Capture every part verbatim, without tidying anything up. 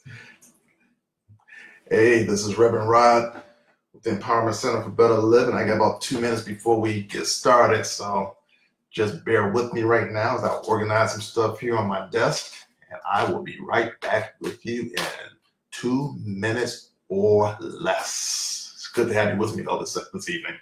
Hey, this is Reverend Rod with the Empowerment Center for Better Living. I got about two minutes before we get started, so just bear with me right now as I organize some stuff here on my desk, and I will be right back with you in two minutes or less. It's good to have you with me though this, this evening.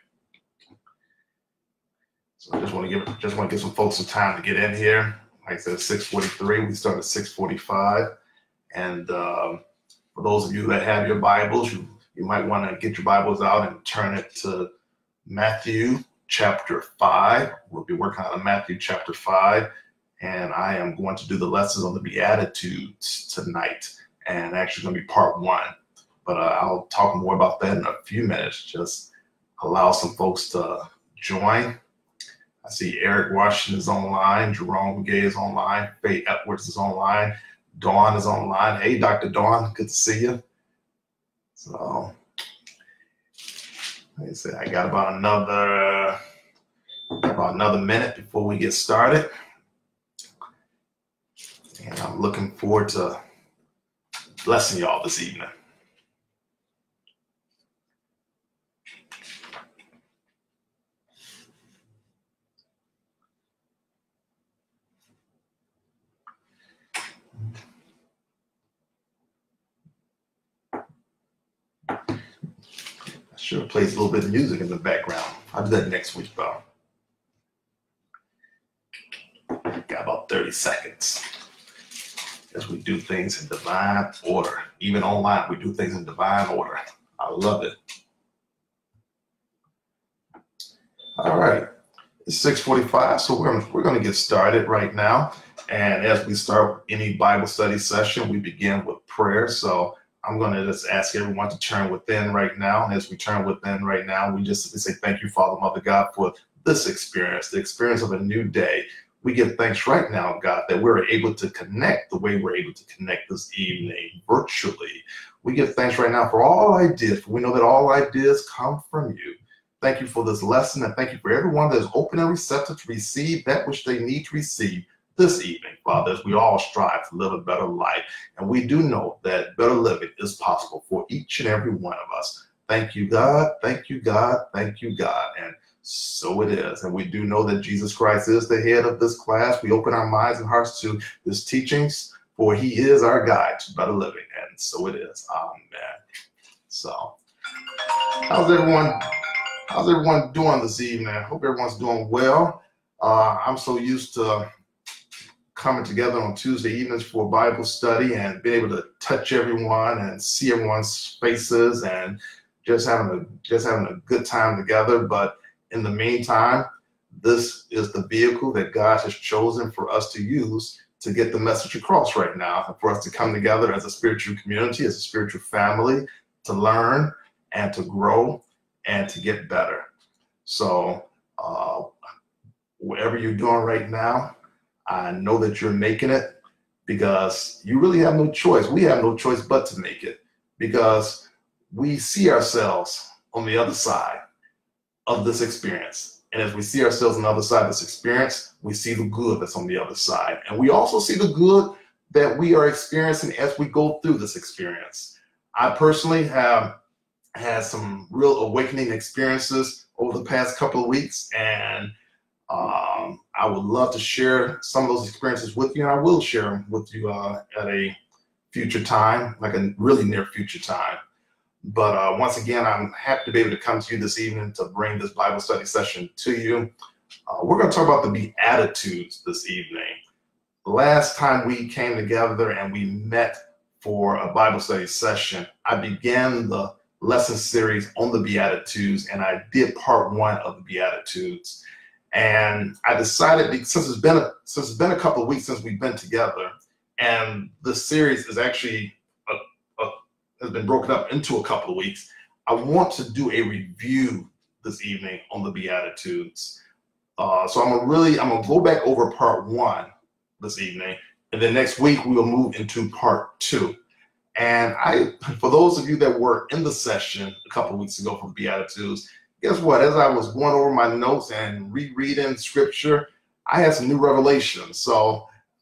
So I just want to give just want to give some folks some time to get in here. Like I said, six forty-three. We start at six forty-five, and uh, for those of you that have your Bibles, you, you might want to get your Bibles out and turn it to Matthew chapter five. We'll be working on Matthew chapter five, and I am going to do the lessons on the Beatitudes tonight, and actually going to be part one. But uh, I'll talk more about that in a few minutes. Just allow some folks to join. I see Eric Washington is online, Jerome Gay is online, Faye Edwards is online, Dawn is online. Hey, Doctor Dawn, good to see you. So, like I said, I got about another about another minute before we get started, and I'm looking forward to blessing y'all this evening. Sure, plays a little bit of music in the background. I'll do that next week, though. Got about thirty seconds as we do things in divine order. Even online, we do things in divine order. I love it. All right, it's six forty-five, so we're, we're going to get started right now. And as we start any Bible study session, we begin with prayer. So I'm going to just ask everyone to turn within right now. And as we turn within right now, we just say thank you, Father, Mother, God, for this experience, the experience of a new day. We give thanks right now, God, that we're able to connect the way we're able to connect this evening virtually. We give thanks right now for all ideas, for we know that all ideas come from you. Thank you for this lesson, and thank you for everyone that is open and receptive to receive that which they need to receive this evening, Father, as we all strive to live a better life. And we do know that better living is possible for each and every one of us. Thank you, God. Thank you, God. Thank you, God. And so it is. And we do know that Jesus Christ is the head of this class. We open our minds and hearts to his teachings, for he is our guide to better living. And so it is. Amen. So how's everyone, how's everyone doing this evening? I hope everyone's doing well. Uh, I'm so used to coming together on Tuesday evenings for Bible study and being able to touch everyone and see everyone's faces and just having a just having a good time together. But in the meantime, this is the vehicle that God has chosen for us to use to get the message across right now, and for us to come together as a spiritual community, as a spiritual family, to learn and to grow and to get better. So uh, whatever you're doing right now, I know that you're making it because you really have no choice. We have no choice but to make it, because we see ourselves on the other side of this experience. And as we see ourselves on the other side of this experience, we see the good that's on the other side. And we also see the good that we are experiencing as we go through this experience. I personally have had some real awakening experiences over the past couple of weeks, and Um, I would love to share some of those experiences with you, and I will share them with you uh, at a future time, like a really near future time. But uh, once again, I'm happy to be able to come to you this evening to bring this Bible study session to you. Uh, we're going to talk about the Beatitudes this evening. Last time we came together and we met for a Bible study session, I began the lesson series on the Beatitudes, and I did part one of the Beatitudes. And I decided, since it's been a, since it's been a couple of weeks since we've been together, and the series is actually a, a, has been broken up into a couple of weeks, I want to do a review this evening on the Beatitudes. Uh, so I'm gonna really I'm gonna go back over part one this evening, and then next week we will move into part two. And I, for those of you that were in the session a couple of weeks ago for the Beatitudes, guess what? As I was going over my notes and rereading scripture, I had some new revelations. So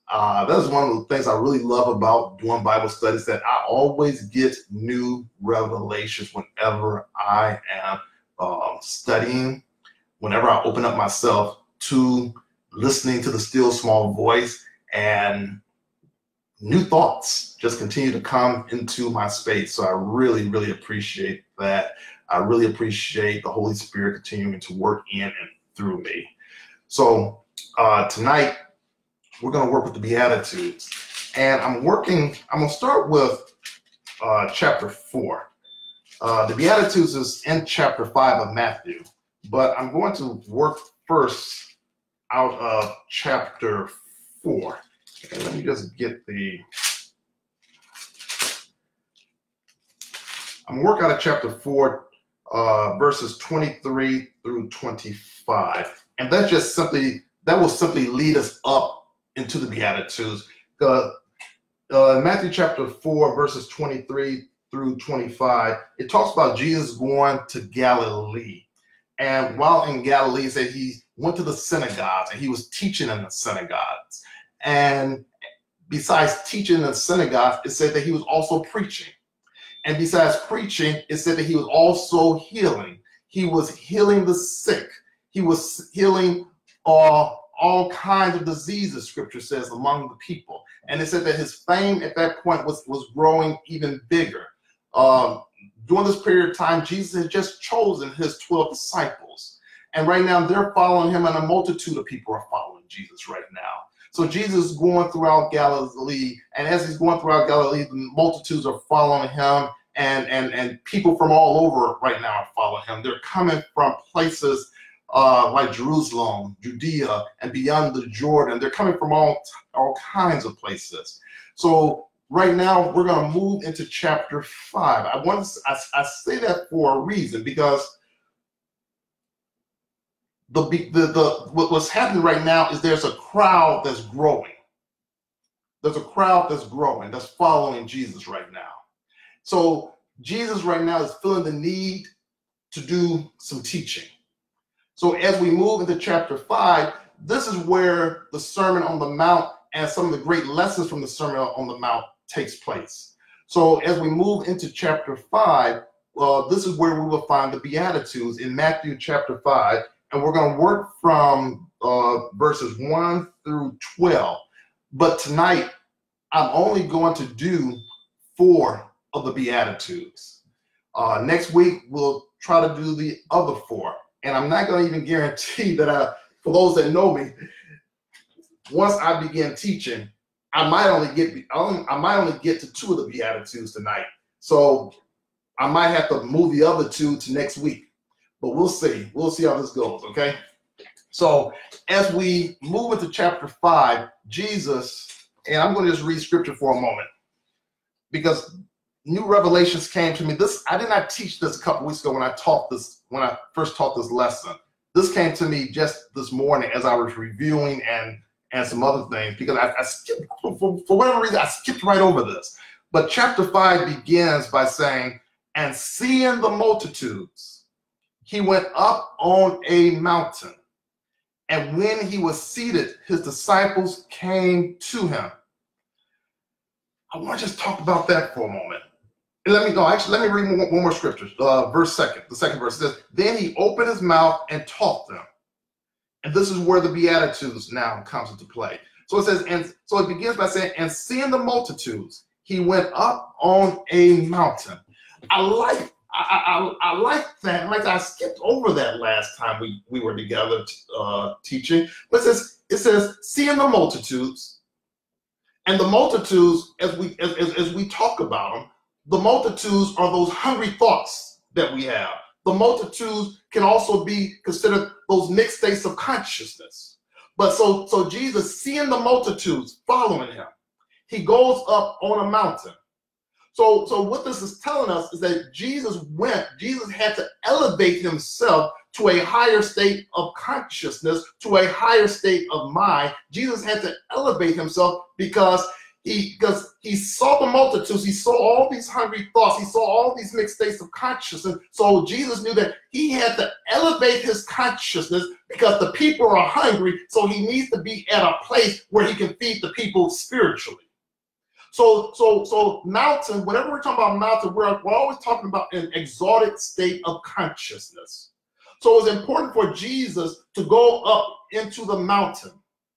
Uh, that is one of the things I really love about doing Bible studies, that I always get new revelations whenever I am uh, studying, whenever I open up myself to listening to the still small voice, and new thoughts just continue to come into my space. So I really, really appreciate that. I really appreciate the Holy Spirit continuing to work in and through me. So uh, tonight, we're going to work with the Beatitudes. And I'm working, I'm going to start with uh, chapter four. Uh, the Beatitudes is in chapter five of Matthew, but I'm going to work first out of chapter four. And let me just get the, I'm working out of chapter four, uh, verses twenty-three through twenty-five. And that's just simply, that will simply lead us up into the Beatitudes. Uh, uh, Matthew chapter four, verses twenty-three through twenty-five, it talks about Jesus going to Galilee. And while in Galilee, it said he went to the synagogues and he was teaching in the synagogues. And besides teaching in the synagogues, it said that he was also preaching. And besides preaching, it said that he was also healing. He was healing the sick. He was healing all. Uh, all kinds of diseases, scripture says, among the people. And it said that his fame at that point was, was growing even bigger. Um, during this period of time, Jesus had just chosen his twelve disciples. And right now they're following him, and a multitude of people are following Jesus right now. So Jesus is going throughout Galilee, and as he's going throughout Galilee, the multitudes are following him, and, and, and people from all over right now are following him. They're coming from places Uh, like Jerusalem, Judea, and beyond the Jordan. They're coming from all, all kinds of places. So right now we're going to move into chapter five. I want to, I, I say that for a reason, because the, the, the, what's happening right now is there's a crowd that's growing. There's a crowd that's growing, that's following Jesus right now. So Jesus right now is feeling the need to do some teaching. So as we move into chapter five, this is where the Sermon on the Mount and some of the great lessons from the Sermon on the Mount takes place. So as we move into chapter five, uh, this is where we will find the Beatitudes in Matthew chapter five. And we're going to work from uh, verses one through twelve. But tonight, I'm only going to do four of the Beatitudes. Uh, next week, we'll try to do the other four. And I'm not going to even guarantee that I, for those that know me, once I begin teaching, I might only get I might only get to two of the Beatitudes tonight. So I might have to move the other two to next week. But we'll see. We'll see how this goes, okay? So as we move into chapter five, Jesus, and I'm going to just read scripture for a moment, because new revelations came to me. This I did not teach this a couple weeks ago when I taught this, when I first taught this lesson. This came to me just this morning as I was reviewing and and some other things, because I, I skipped, for, for whatever reason, I skipped right over this. But chapter five begins by saying, and seeing the multitudes, he went up on a mountain. And when he was seated, his disciples came to him. I want to just talk about that for a moment. Let me go. Actually, let me read one, one more scripture. Uh, verse second. The second verse says, "Then he opened his mouth and taught them." And this is where the Beatitudes now comes into play. So it says, and so it begins by saying, "And seeing the multitudes, he went up on a mountain." I like, I, I, I like that. Like I skipped over that last time we we were together uh, teaching. But it says, it says, seeing the multitudes, and the multitudes, as we as, as, as we talk about them. The multitudes are those hungry thoughts that we have. The multitudes can also be considered those mixed states of consciousness. But so, so Jesus, seeing the multitudes following him, he goes up on a mountain. So, so what this is telling us is that Jesus went, Jesus had to elevate himself to a higher state of consciousness, to a higher state of mind. Jesus had to elevate himself because he because he saw the multitudes, he saw all these hungry thoughts, he saw all these mixed states of consciousness. So Jesus knew that he had to elevate his consciousness because the people are hungry, so he needs to be at a place where he can feed the people spiritually. So, so, so mountain, whenever we're talking about mountain, we're, we're always talking about an exalted state of consciousness. So it was important for Jesus to go up into the mountain.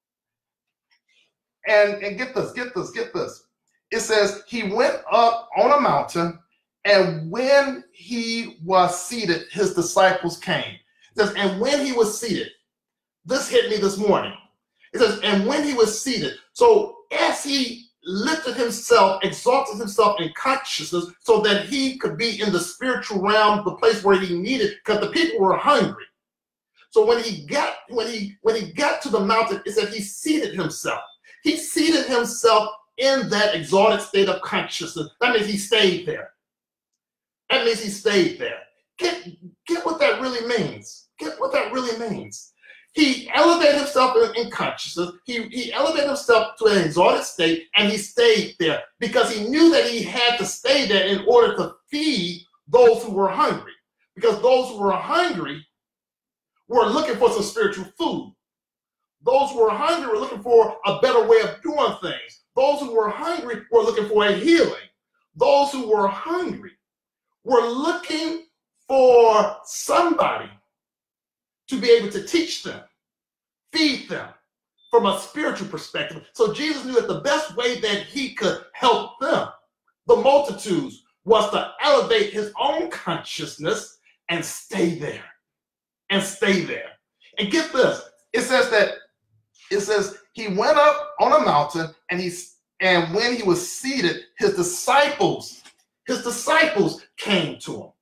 And, and get this, get this, get this. It says he went up on a mountain, and when he was seated, his disciples came. It says, and when he was seated, this hit me this morning. It says, and when he was seated, so as he lifted himself, exalted himself in consciousness so that he could be in the spiritual realm, the place where he needed, because the people were hungry. So when he got, when he, when he got to the mountain, it said he seated himself. He seated himself in that exalted state of consciousness. That means he stayed there. That means he stayed there. Get, get what that really means. Get what that really means. He elevated himself in, in consciousness. He, he elevated himself to an exalted state, and he stayed there because he knew that he had to stay there in order to feed those who were hungry. Because those who were hungry were looking for some spiritual food. Those who were hungry were looking for a better way of doing things. Those who were hungry were looking for a healing. Those who were hungry were looking for somebody to be able to teach them, feed them from a spiritual perspective. So Jesus knew that the best way that he could help them, the multitudes, was to elevate his own consciousness and stay there, and stay there. And get this, it says that It says he went up on a mountain, and he and when he was seated, his disciples, his disciples came to him.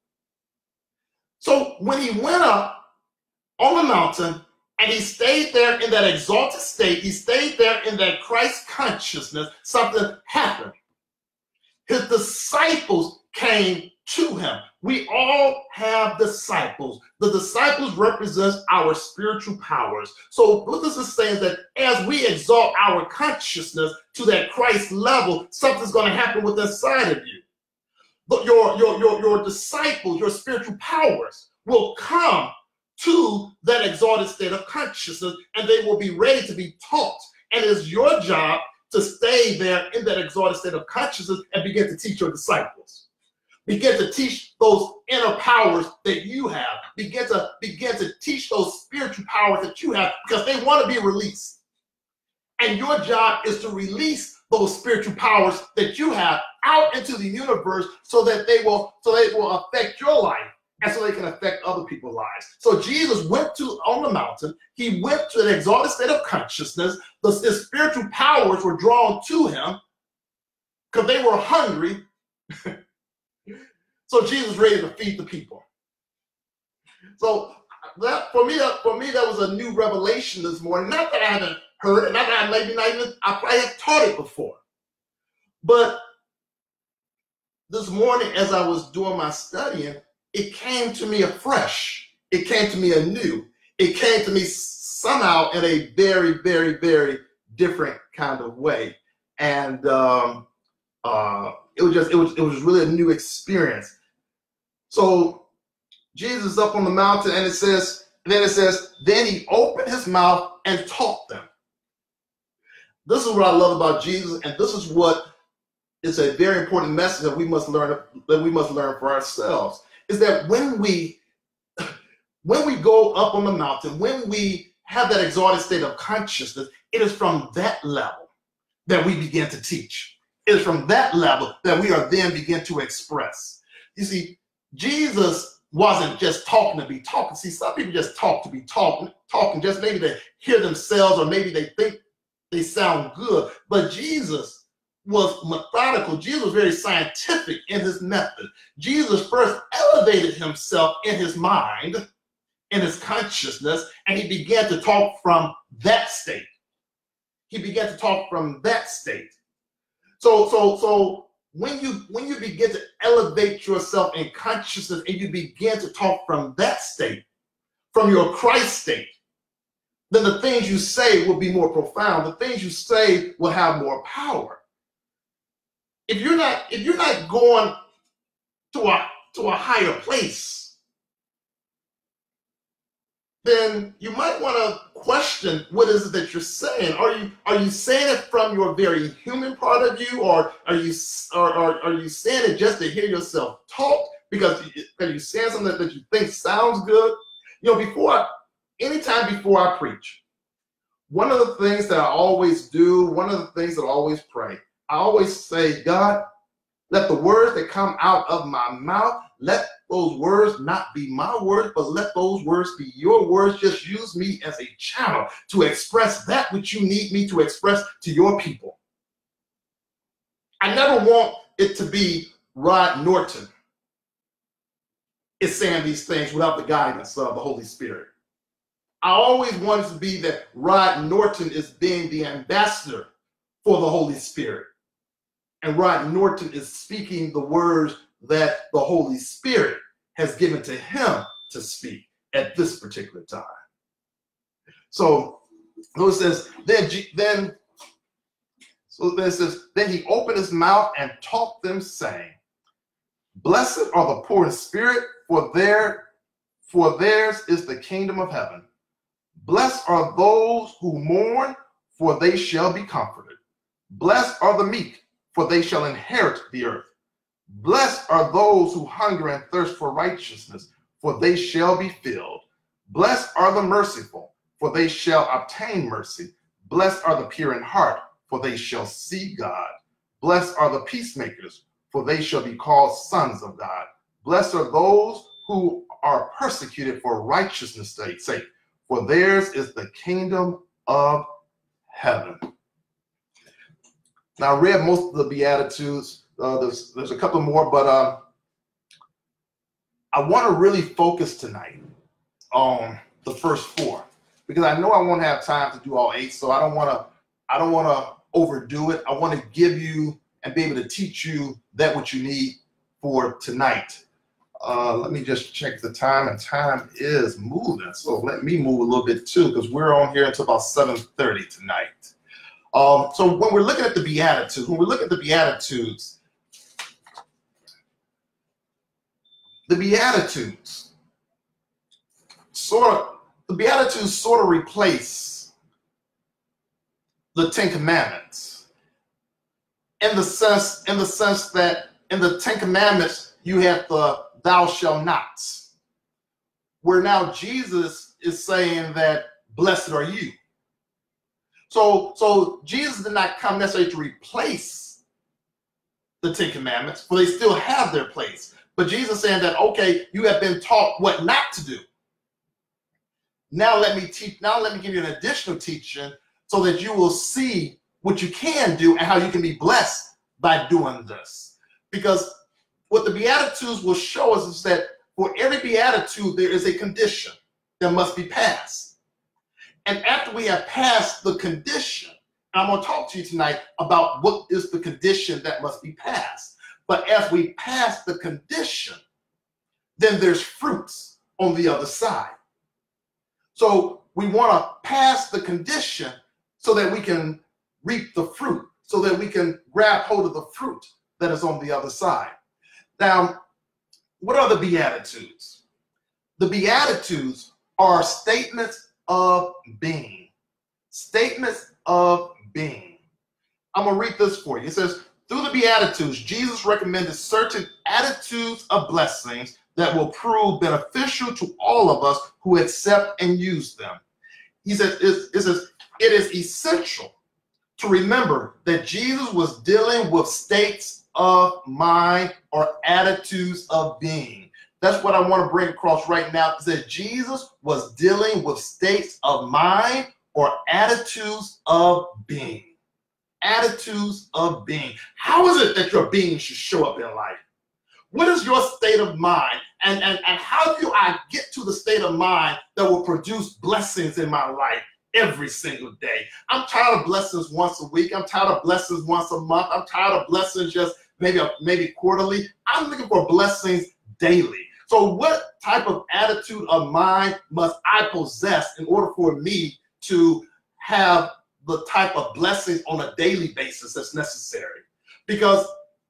So when he went up on the mountain and he stayed there in that exalted state, he stayed there in that Christ consciousness, something happened. His disciples came to him. We all have disciples. The disciples represent our spiritual powers. So what this is saying is that as we exalt our consciousness to that Christ level, something's going to happen with inside of you. But your, your, your, your disciples, your spiritual powers will come to that exalted state of consciousness, and they will be ready to be taught. And it's your job to stay there in that exalted state of consciousness and begin to teach your disciples. Begin to teach those inner powers that you have. Begin to, begin to teach those spiritual powers that you have, because they want to be released. And your job is to release those spiritual powers that you have out into the universe so that they will, so they will affect your life and so they can affect other people's lives. So Jesus went to on the mountain. He went to an exalted state of consciousness. The, his spiritual powers were drawn to him because they were hungry. So Jesus was ready to feed the people. So that for me, for me, that was a new revelation this morning. Not that I haven't heard it, not that I maybe not even, I probably have taught it before. But this morning, as I was doing my studying, it came to me afresh. It came to me anew. It came to me somehow in a very, very, very different kind of way. And um, uh, it was just, it was, it was really a new experience. So Jesus is up on the mountain, and it says, then it says, then he opened his mouth and taught them. This is what I love about Jesus, and this is what is a very important message that we must learn, that we must learn for ourselves, is that when we, when we go up on the mountain, when we have that exalted state of consciousness, it is from that level that we begin to teach. It is from that level that we are then begin to express. You see, Jesus wasn't just talking to be talking. See, some people just talk to be talking, talking just maybe to hear themselves, or maybe they think they sound good. But Jesus was methodical. Jesus was very scientific in his method. Jesus first elevated himself in his mind, in his consciousness, and he began to talk from that state. He began to talk from that state. So, so, so when you when you begin to elevate yourself in consciousness and you begin to talk from that state, from your Christ state, then the things you say will be more profound. The things you say will have more power. if you're not if you're not going to a to a higher place, then you might want to question what is it that you're saying. Are you are you saying it from your very human part of you, or are you or, or are you saying it just to hear yourself talk because are you saying something that you think sounds good? You know, before anytime before I preach, one of the things that I always do, one of the things that I always pray, I always say, God, let the words that come out of my mouth, let those words not be my words, but let those words be your words. Just use me as a channel to express that which you need me to express to your people. I never want it to be Rod Norton is saying these things without the guidance of the Holy Spirit. I always want it to be that Rod Norton is being the ambassador for the Holy Spirit. And Rod Norton is speaking the words that the Holy Spirit has given to him to speak at this particular time. So, so it says, then, then, so then it says, then he opened his mouth and taught them, saying, blessed are the poor in spirit, for their, for theirs is the kingdom of heaven. Blessed are those who mourn, for they shall be comforted. Blessed are the meek, for they shall inherit the earth. Blessed are those who hunger and thirst for righteousness, for they shall be filled. Blessed are the merciful, for they shall obtain mercy. Blessed are the pure in heart, for they shall see God. Blessed are the peacemakers, for they shall be called sons of God. Blessed are those who are persecuted for righteousness' sake, for theirs is the kingdom of heaven. Now, I read most of the Beatitudes. Uh, there's, there's a couple more, but uh, I want to really focus tonight on the first four, because I know I won't have time to do all eight, so I don't want to I don't want to overdo it. I want to give you and be able to teach you that what you need for tonight. Uh, let me just check the time, and time is moving, so let me move a little bit too, because we're on here until about seven thirty tonight. Um, so when we're looking at the Beatitudes, when we look at the Beatitudes, the Beatitudes sort of, the Beatitudes sort of replace the Ten Commandments in the sense, in the sense that in the Ten Commandments you have the thou shalt not, where now Jesus is saying that blessed are you. So, so Jesus did not come necessarily to replace the Ten Commandments, for they still have their place. But Jesus saying that, okay, you have been taught what not to do. Now let me teach, now let me give you an additional teaching so that you will see what you can do and how you can be blessed by doing this. Because what the Beatitudes will show us is that for every Beatitude, there is a condition that must be passed. And after we have passed the condition, I'm going to talk to you tonight about what is the condition that must be passed. But as we pass the condition, then there's fruits on the other side. So we want to pass the condition so that we can reap the fruit, so that we can grab hold of the fruit that is on the other side. Now, what are the Beatitudes? The Beatitudes are statements of being. Statements of being. I'm going to read this for you. It says, through the Beatitudes, Jesus recommended certain attitudes of blessings that will prove beneficial to all of us who accept and use them. He says, it says, it is essential to remember that Jesus was dealing with states of mind or attitudes of being. That's what I want to bring across right now, is that Jesus was dealing with states of mind or attitudes of being. Attitudes of being. How is it that your being should show up in life? What is your state of mind? And, and, and how do I get to the state of mind that will produce blessings in my life every single day? I'm tired of blessings once a week. I'm tired of blessings once a month. I'm tired of blessings just maybe, maybe quarterly. I'm looking for blessings daily. So what type of attitude of mind must I possess in order for me to have the type of blessings on a daily basis that's necessary? Because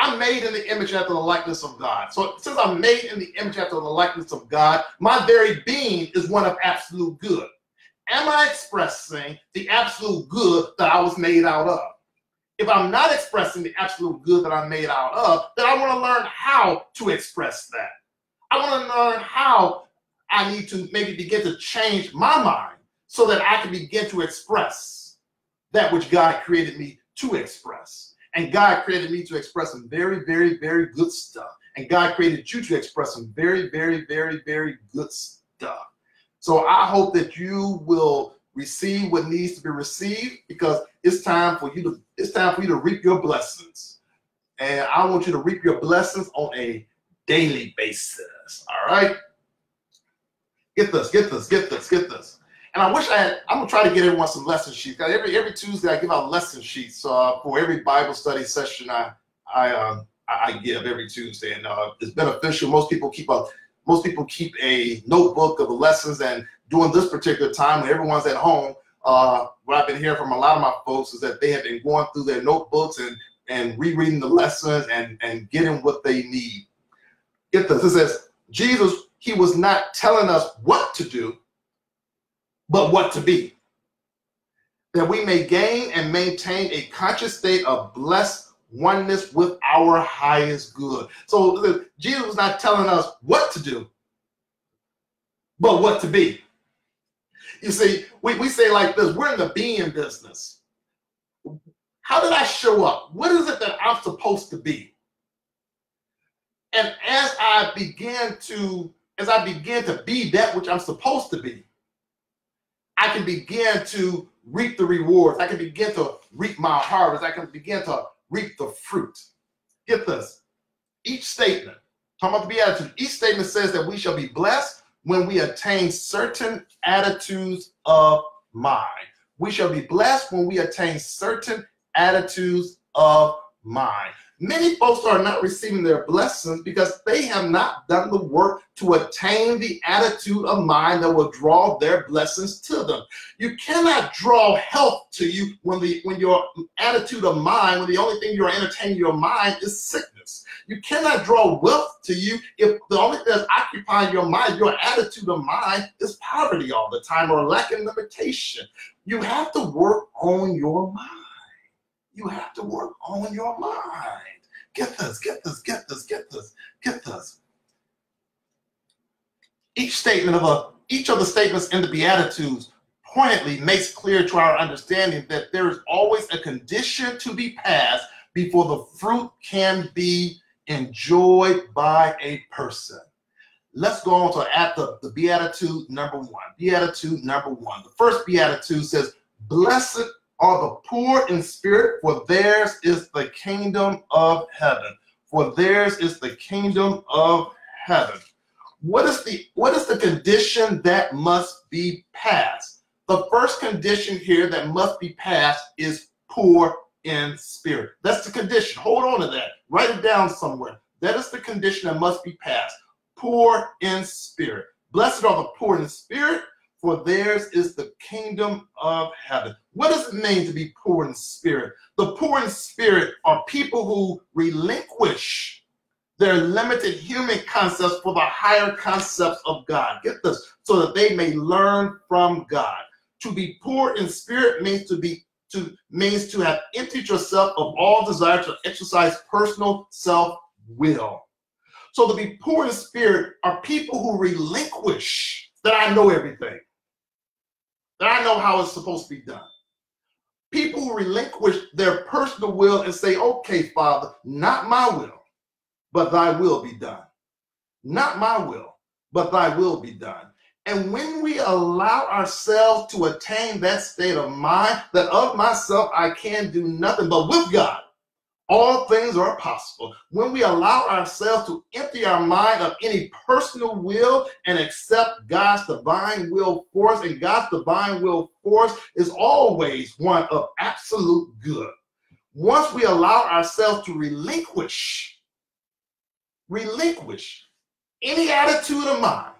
I'm made in the image after the likeness of God. So since I'm made in the image after the likeness of God, my very being is one of absolute good. Am I expressing the absolute good that I was made out of? If I'm not expressing the absolute good that I'm made out of, then I want to learn how to express that. I want to learn how I need to maybe begin to change my mind so that I can begin to express that which God created me to express. And God created me to express some very, very, very good stuff. And God created you to express some very, very, very, very good stuff. So I hope that you will receive what needs to be received, because it's time for you to it's time for you to reap your blessings. And I want you to reap your blessings on a daily basis. All right? Get this, get this, get this, get this. And I wish I had, I'm gonna try to get everyone some lesson sheets. Every every Tuesday I give out lesson sheets uh, for every Bible study session I I uh, I give every Tuesday, and uh, it's beneficial. Most people keep a Most people keep a notebook of the lessons, and during this particular time when everyone's at home, uh, what I've been hearing from a lot of my folks is that they have been going through their notebooks and, and rereading the lessons and, and getting what they need. Get this, it says, Jesus, he was not telling us what to do, but what to be, that we may gain and maintain a conscious state of blessed oneness with our highest good. So Jesus was not telling us what to do, but what to be. You see, we, we say like this, we're in the being business. How did I show up? What is it that I'm supposed to be? And as I begin to, as I begin to be that which I'm supposed to be, I can begin to reap the rewards. I can begin to reap my harvest. I can begin to reap the fruit. Get this. Each statement, talking about the Beatitudes, each statement says that we shall be blessed when we attain certain attitudes of mind. We shall be blessed when we attain certain attitudes of mind. Many folks are not receiving their blessings because they have not done the work to attain the attitude of mind that will draw their blessings to them. You cannot draw health to you when the when your attitude of mind, when the only thing you're entertaining your mind is sickness. You cannot draw wealth to you if the only thing that's occupying your mind, your attitude of mind, is poverty all the time or lacking limitation. You have to work on your mind. You have to work on your mind. Get this, get this, get this, get this, get this. Each statement of a, each of the statements in the Beatitudes pointedly makes clear to our understanding that there is always a condition to be passed before the fruit can be enjoyed by a person. Let's go on to at the, the Beatitude number one. Beatitude number one. The first Beatitude says, "Blessed are the poor in spirit, for theirs is the kingdom of heaven." For theirs is the kingdom of heaven. What is the what is the condition that must be passed? The first condition here that must be passed is poor in spirit. That's the condition. Hold on to that. Write it down somewhere. That is the condition that must be passed. Poor in spirit. Blessed are the poor in spirit, for theirs is the kingdom of heaven. What does it mean to be poor in spirit? The poor in spirit are people who relinquish their limited human concepts for the higher concepts of God. Get this, so that they may learn from God. To be poor in spirit means to be to means to have emptied yourself of all desire to exercise personal self-will. So to be poor in spirit are people who relinquish that I know everything, that I know how it's supposed to be done. People who relinquish their personal will and say, okay, Father, not my will, but thy will be done. Not my will, but thy will be done. And when we allow ourselves to attain that state of mind, that of myself I can do nothing, but with God, all things are possible. When we allow ourselves to empty our mind of any personal will and accept God's divine will for us, and God's divine will for us is always one of absolute good. Once we allow ourselves to relinquish, relinquish any attitude of mind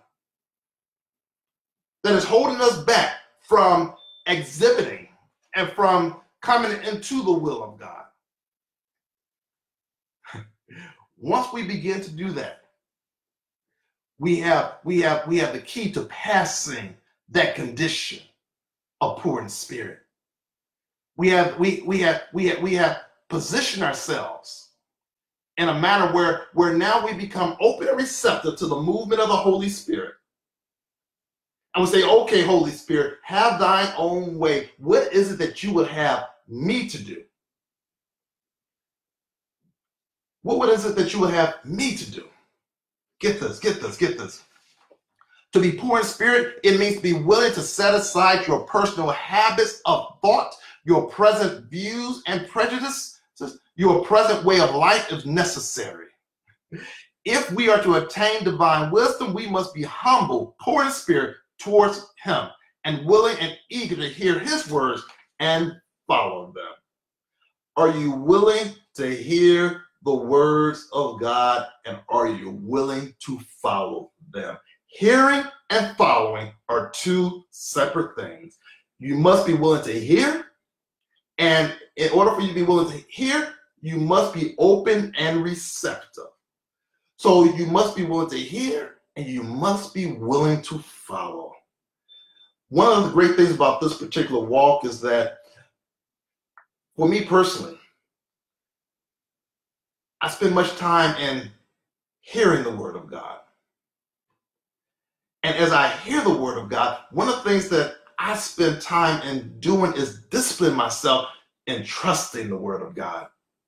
that is holding us back from exhibiting and from coming into the will of God. Once we begin to do that, we have we have we have the key to passing that condition of poor in spirit. We have we we have we have we have positioned ourselves in a manner where where now we become open and receptive to the movement of the Holy Spirit. And we say, okay, Holy Spirit, have thine own way. What is it that you would have me to do? What is it that you would have me to do? Get this, get this, get this. To be poor in spirit, it means to be willing to set aside your personal habits of thought, your present views and prejudices, your present way of life if necessary. If we are to attain divine wisdom, we must be humble, poor in spirit towards him, and willing and eager to hear his words and follow them. Are you willing to hear the words of God, and are you willing to follow them? Hearing and following are two separate things. You must be willing to hear, and in order for you to be willing to hear, you must be open and receptive. So you must be willing to hear, and you must be willing to follow. One of the great things about this particular walk is that, for me personally, I spend much time in hearing the word of God. And as I hear the word of God, one of the things that I spend time in doing is discipline myself in trusting the word of God.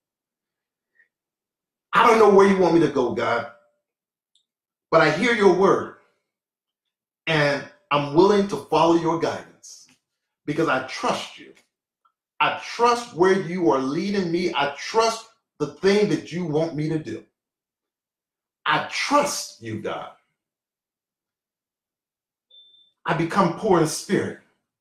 I don't know where you want me to go, God, but I hear your word, and I'm willing to follow your guidance because I trust you. I trust where you are leading me. I trust the thing that you want me to do. I trust you, God. I become poor in spirit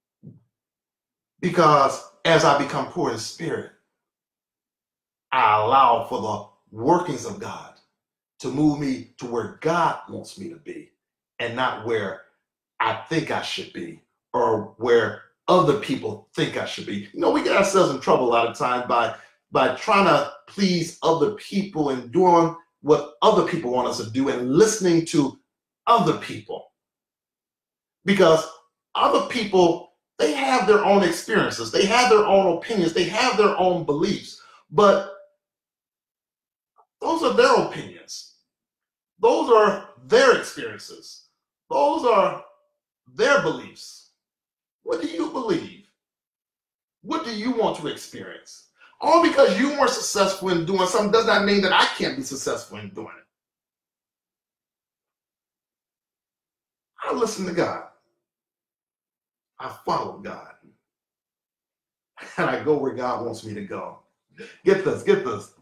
because as I become poor in spirit, I allow for the workings of God to move me to where God wants me to be and not where I think I should be or where other people think I should be. You know, we get ourselves in trouble a lot of times by, by trying to please other people and doing what other people want us to do and listening to other people. Because other people, they have their own experiences, they have their own opinions, they have their own beliefs, but those are their opinions. Those are their experiences. Those are their beliefs. What do you believe? What do you want to experience? All because you weren't successful in doing something does not mean that I can't be successful in doing it. I listen to God. I follow God. And I go where God wants me to go. Get this, get this.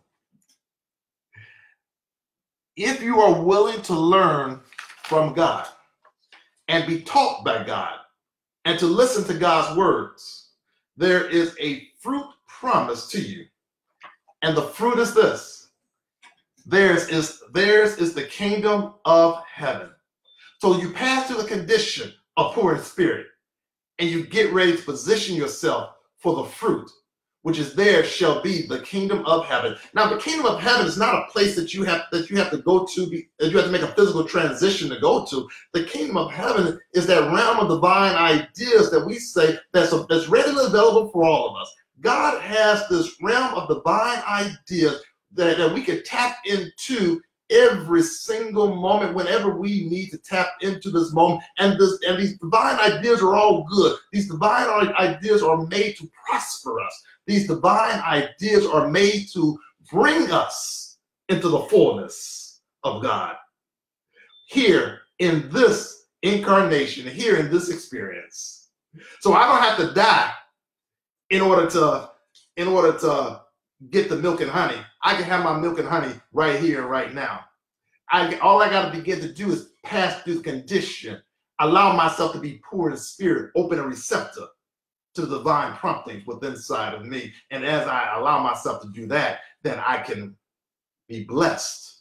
If you are willing to learn from God and be taught by God and to listen to God's words, there is a fruit promised to you. And the fruit is this. Theirs is, theirs is the kingdom of heaven. So you pass through the condition of poor in spirit and you get ready to position yourself for the fruit, which is there shall be the kingdom of heaven. Now, the kingdom of heaven is not a place that you have that you have to go to, be, that you have to make a physical transition to go to. The kingdom of heaven is that realm of divine ideas that we say that's, a, that's readily available for all of us. God has this realm of divine ideas that, that we can tap into every single moment whenever we need to tap into this moment. And this and these divine ideas are all good. These divine ideas are made to prosper us. These divine ideas are made to bring us into the fullness of God. Here in this incarnation, here in this experience. So I don't have to die in order to, in order to get the milk and honey. I can have my milk and honey right here and right now. I, all I got to begin to do is pass through the condition, allow myself to be poor in spirit, open and receptive to the divine promptings within inside of me. And as I allow myself to do that, then I can be blessed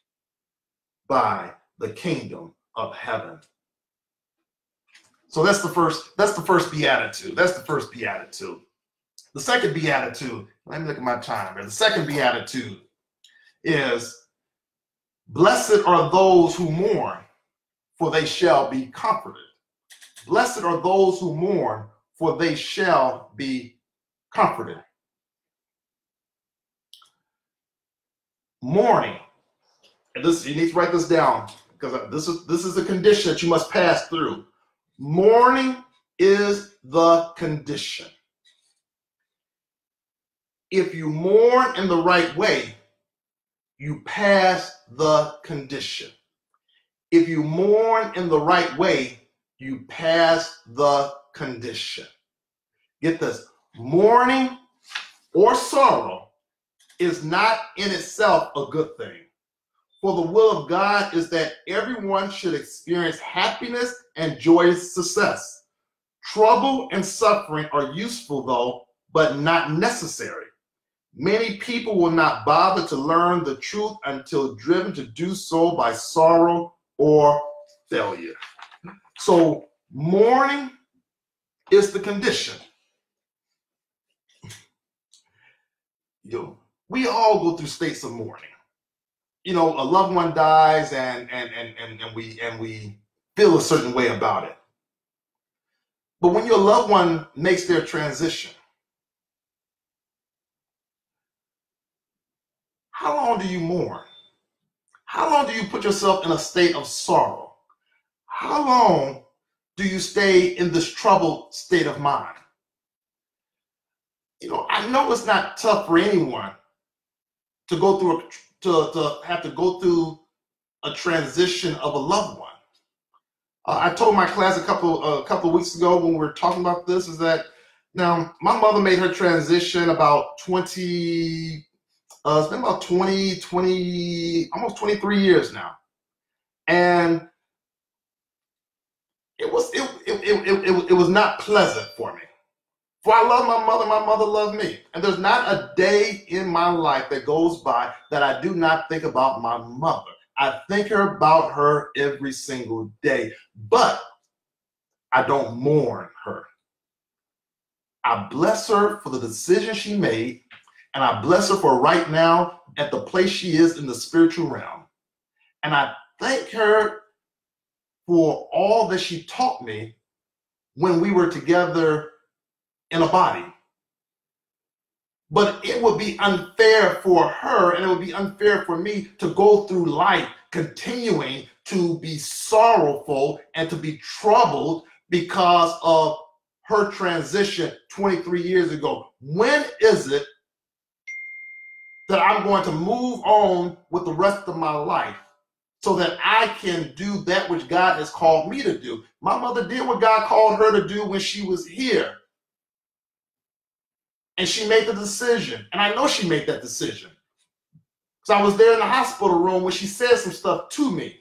by the kingdom of heaven. So that's the first, that's the first beatitude. That's the first beatitude. The second beatitude, let me look at my time here. The second beatitude is, blessed are those who mourn, for they shall be comforted. Blessed are those who mourn, for they shall be comforted. Mourning, and this, you need to write this down, because this is this is a condition that you must pass through. Mourning is the condition. If you mourn in the right way, you pass the condition. If you mourn in the right way, you pass the condition. Get this, mourning or sorrow is not in itself a good thing. For the will of God is that everyone should experience happiness and joyous success. Trouble and suffering are useful though, but not necessary. Many people will not bother to learn the truth until driven to do so by sorrow or failure. So mourning is the condition. You know, we all go through states of mourning. You know, a loved one dies and and and and, and we and we feel a certain way about it. But when your loved one makes their transition, how long do you mourn? How long do you put yourself in a state of sorrow? How long do you stay in this troubled state of mind? You know, I know it's not tough for anyone to go through, a, to, to have to go through a transition of a loved one. Uh, I told my class a couple a couple of weeks ago when we were talking about this is that now my mother made her transition about twenty. Uh, it's been about twenty, twenty, almost twenty-three years now, and it was it it it it, it, it was not pleasant for me. For I love my mother, my mother loved me, and there's not a day in my life that goes by that I do not think about my mother. I think her about her every single day, but I don't mourn her. I bless her for the decision she made. And I bless her for right now at the place she is in the spiritual realm. And I thank her for all that she taught me when we were together in a body. But it would be unfair for her and it would be unfair for me to go through life continuing to be sorrowful and to be troubled because of her transition twenty-three years ago. When is it that I'm going to move on with the rest of my life so that I can do that which God has called me to do? My mother did what God called her to do when she was here. And she made the decision. And I know she made that decision. Because I was there in the hospital room when she said some stuff to me.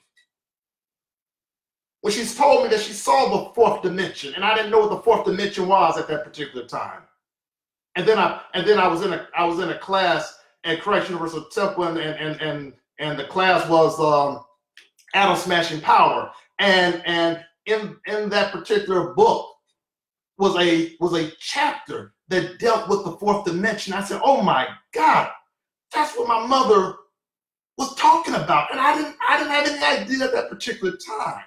When she's told me that she saw the fourth dimension. And I didn't know what the fourth dimension was at that particular time. And then I and then I was in a I was in a class at Christ Universal Temple, and and and and the class was um, Atom Smashing Power, and and in in that particular book was a was a chapter that dealt with the fourth dimension. I said, "Oh my God, that's what my mother was talking about," and I didn't I didn't have any idea at that particular time,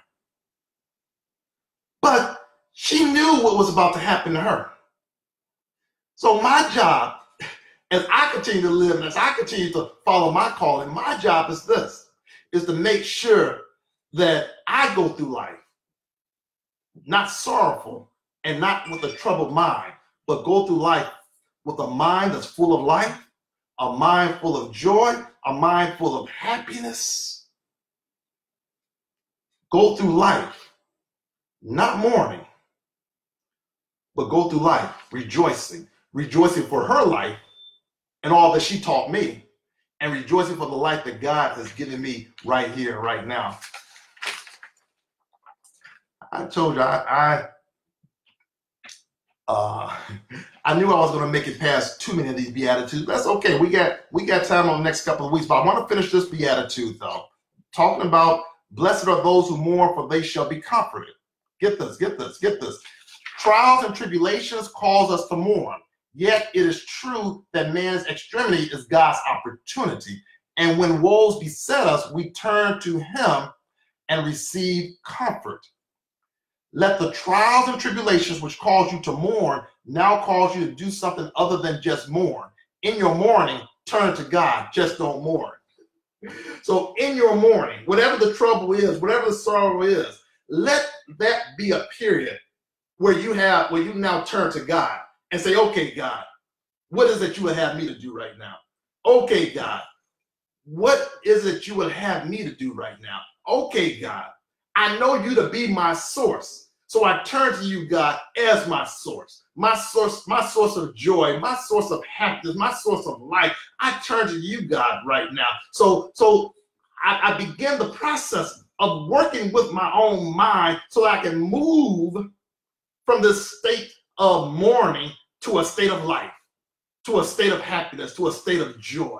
but she knew what was about to happen to her. So my job, as I continue to live and as I continue to follow my calling, my job is this, is to make sure that I go through life not sorrowful and not with a troubled mind, but go through life with a mind that's full of life, a mind full of joy, a mind full of happiness. Go through life, not mourning, but go through life rejoicing, rejoicing for her life and all that she taught me, and rejoicing for the life that God has given me right here, right now. I told you, I, I, uh, I knew I was going to make it past too many of these Beatitudes. That's okay. We got we got time on the next couple of weeks, but I want to finish this Beatitude though, talking about blessed are those who mourn, for they shall be comforted. Get this, get this, get this. Trials and tribulations cause us to mourn. Yet it is true that man's extremity is God's opportunity. And when woes beset us, we turn to him and receive comfort. Let the trials and tribulations which cause you to mourn now cause you to do something other than just mourn. In your mourning, turn to God, just don't mourn. So in your mourning, whatever the trouble is, whatever the sorrow is, let that be a period where you have, where you now turn to God and say, okay, God, what is it you would have me to do right now? Okay, God, what is it you would have me to do right now? Okay, God, I know you to be my source. So I turn to you, God, as my source, my source, my source of joy, my source of happiness, my source of life. I turn to you, God, right now. So, so I, I begin the process of working with my own mind so I can move from this state of mourning to a state of life, to a state of happiness, to a state of joy.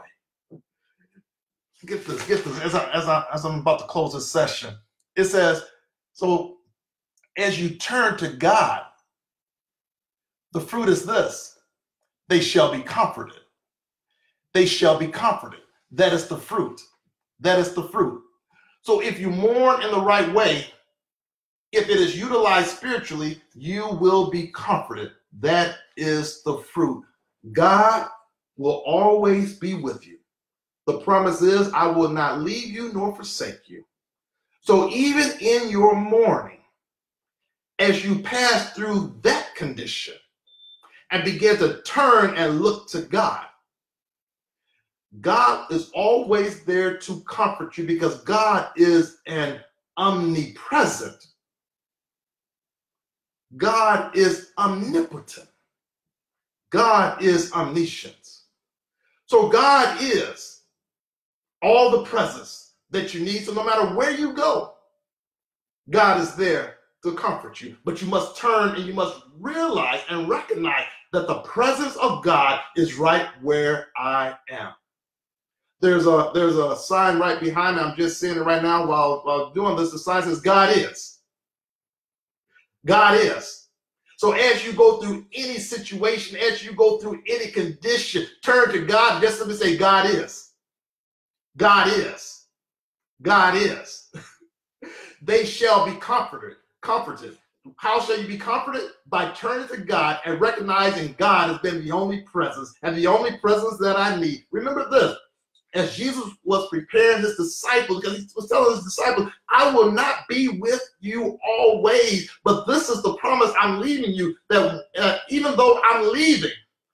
Get this, get this, as, I, as, I, as I'm about to close this session. It says, so as you turn to God, the fruit is this: they shall be comforted. They shall be comforted. That is the fruit. That is the fruit. So if you mourn in the right way, if it is utilized spiritually, you will be comforted. That is the fruit. God will always be with you. The promise is, I will not leave you nor forsake you. So even in your mourning, as you pass through that condition and begin to turn and look to God, God is always there to comfort you, because God is an omnipresent. God is omnipotent. God is omniscient. So God is all the presence that you need. So no matter where you go, God is there to comfort you. But you must turn and you must realize and recognize that the presence of God is right where I am. There's a there's a sign right behind me. I'm just seeing it right now while, while doing this. The sign says, God is. God is. So as you go through any situation, as you go through any condition, turn to God. Just simply say, God is. God is. God is. They shall be comforted. Comforted. How shall you be comforted? By turning to God and recognizing God has been the only presence and the only presence that I need. Remember this. As Jesus was preparing his disciples, because he was telling his disciples, I will not be with you always, but this is the promise I'm leaving you, that uh, even though I'm leaving,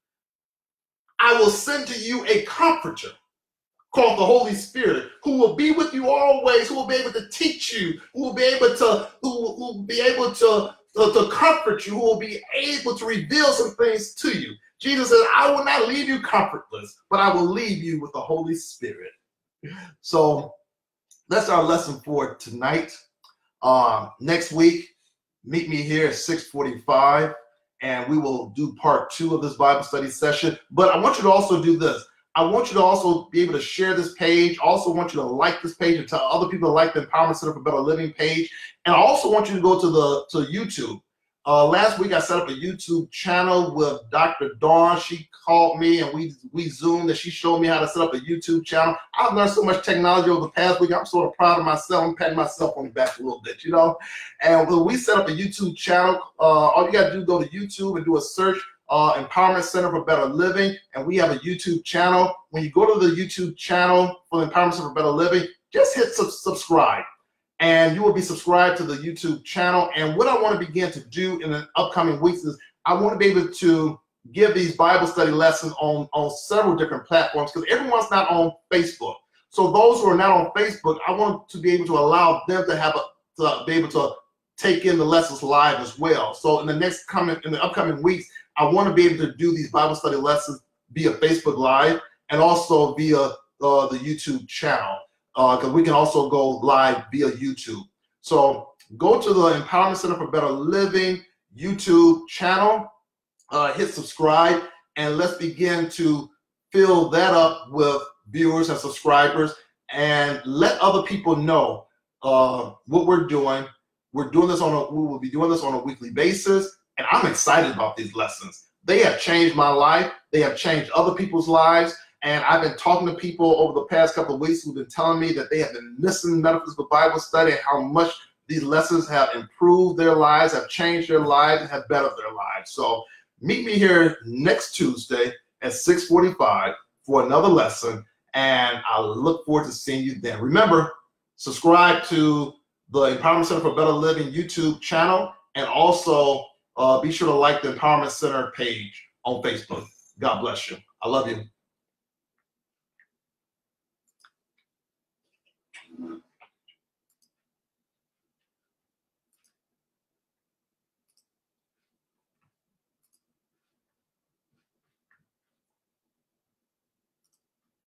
I will send to you a comforter called the Holy Spirit, who will be with you always, who will be able to teach you, who will be able to, who, who will be able to, to, to comfort you, who will be able to reveal some things to you. Jesus says, I will not leave you comfortless, but I will leave you with the Holy Spirit. So that's our lesson for tonight. Uh, next week, meet me here at six forty-five, and we will do part two of this Bible study session. But I want you to also do this. I want you to also be able to share this page. I also want you to like this page and tell other people to like the Empowerment Center for Better Living page. And I also want you to go to the to YouTube. Uh, last week, I set up a YouTube channel with Doctor Dawn. She called me and we we Zoomed, and she showed me how to set up a YouTube channel. I've learned so much technology over the past week. I'm sort of proud of myself. I'm patting myself on the back a little bit, you know. And we set up a YouTube channel. Uh, all you got to do is go to YouTube and do a search, uh, Empowerment Center for Better Living, and we have a YouTube channel. When you go to the YouTube channel for the Empowerment Center for Better Living, just hit sub subscribe. And you will be subscribed to the YouTube channel. And what I want to begin to do in the upcoming weeks is I want to be able to give these Bible study lessons on, on several different platforms, because everyone's not on Facebook. So those who are not on Facebook, I want to be able to allow them to have a, to be able to take in the lessons live as well. So in the next coming, in the upcoming weeks, I want to be able to do these Bible study lessons via Facebook Live and also via uh, the YouTube channel. Because uh, we can also go live via YouTube. So go to the Empowerment Center for Better Living YouTube channel, uh, hit subscribe, and let's begin to fill that up with viewers and subscribers, and let other people know uh, what we're doing. We're doing this on a, we will be doing this on a weekly basis, and I'm excited about these lessons. They have changed my life. They have changed other people's lives. And I've been talking to people over the past couple of weeks who've been telling me that they have been missing Metaphysical Bible study and how much these lessons have improved their lives, have changed their lives, and have bettered their lives. So meet me here next Tuesday at six forty-five for another lesson, and I look forward to seeing you then. Remember, subscribe to the Empowerment Center for Better Living YouTube channel, and also uh, be sure to like the Empowerment Center page on Facebook. God bless you. I love you.